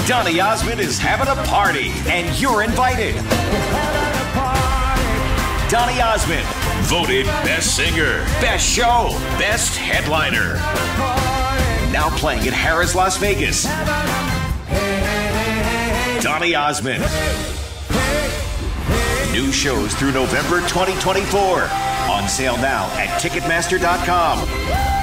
Donny Osmond is having a party, and you're invited. Donny Osmond, voted Best Singer, Best Show, Best Headliner. Now playing at Harrah's Las Vegas. Donny Osmond. New shows through November 2024. On sale now at Ticketmaster.com.